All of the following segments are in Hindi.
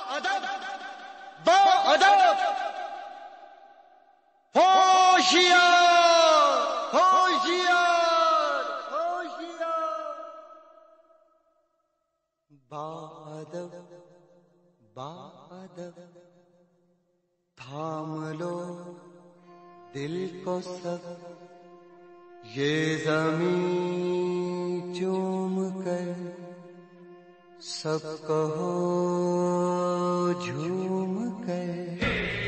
अदब बा अदब होशियार होशियार होशियार बा अदब थाम लो दिल को सब ये ज़मीं चूम कर सब कहो झूम कर।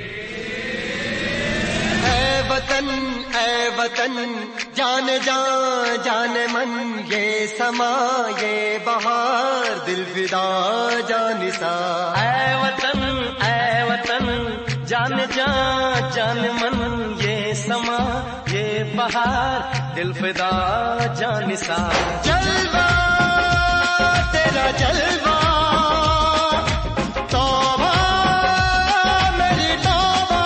ऐ वतन जान जान जान मन ये समा ये बहार दिल फिदा जानिसा। ऐ वतन जान जान जान मन ये समा ये बहार दिल फिदा जानिसा। जलवा तेरा जलवा तौबा मेरी तौबा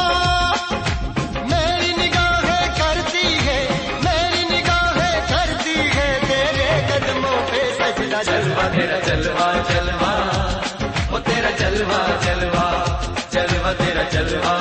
मेरी निगाहें करती है तेरे कदमों पे सजदा। जलवा तेरा जलवा जलवा ओ तेरा जलवा जलवा जलवा तेरा जलवा